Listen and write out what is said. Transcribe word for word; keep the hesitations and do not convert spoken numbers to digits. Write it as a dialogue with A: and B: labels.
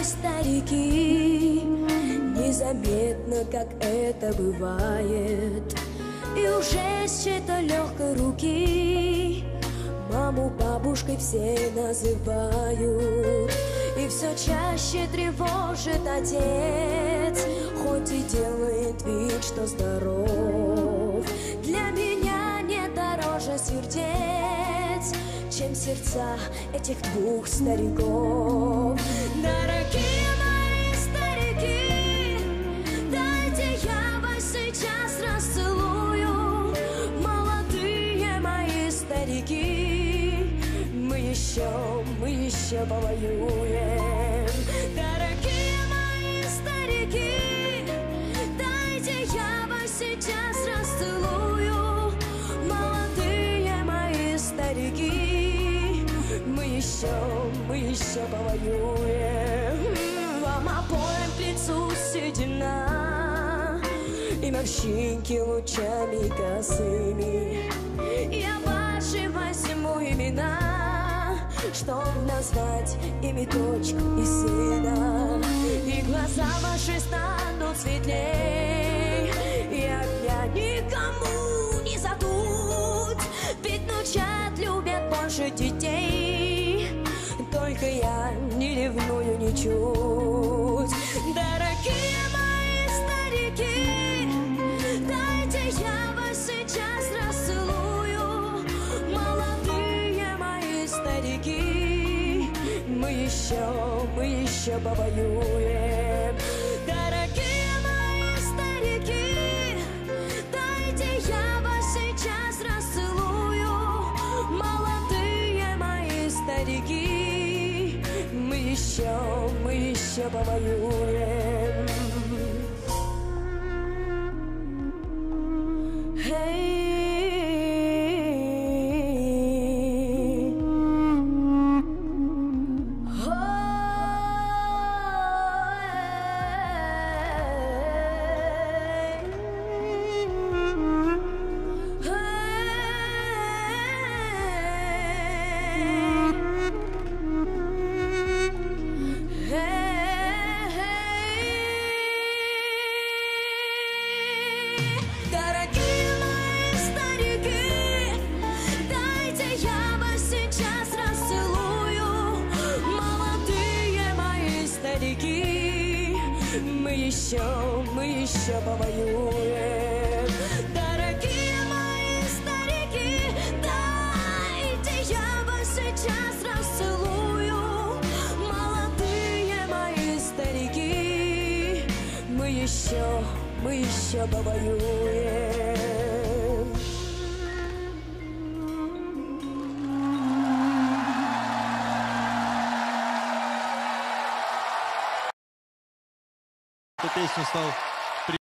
A: старики, незаметно, как это бывает. И уже с чьей-то легкой руки маму бабушкой все называют. И все чаще тревожит отец, хоть и делает вид, что здоров. Для меня нет дороже сердец, чем сердца этих двух стариков. Дорогие мои старики, дайте я вас сейчас расцелую. Молодые мои старики, мы еще, мы еще повоюем. Дорогие мои старики, дайте я вас сейчас расцелую. Молодые мои старики, мы еще, мы еще повоюем. Вам обоим к лицу седина и морщинки лучами косыми. Я ваши возьму имена, чтоб назвать ими дочку и сына. И глаза ваши станут светлей, и огня никому не задуть. Ведь внучат любят больше детей, только я не ревную ничуть. Дорогие мои старики, дайте я вас сейчас расцелую. Молодые мои старики, мы еще, мы еще повоюем. Дорогие мои старики, дайте я вас сейчас расцелую. Молодые мои старики, мы еще, мы еще повоюем. Мы еще, мы еще повоюем. Дорогие мои старики, дайте я вас сейчас расцелую. Молодые мои старики, мы еще, мы еще повоюем.
B: Эту песню стал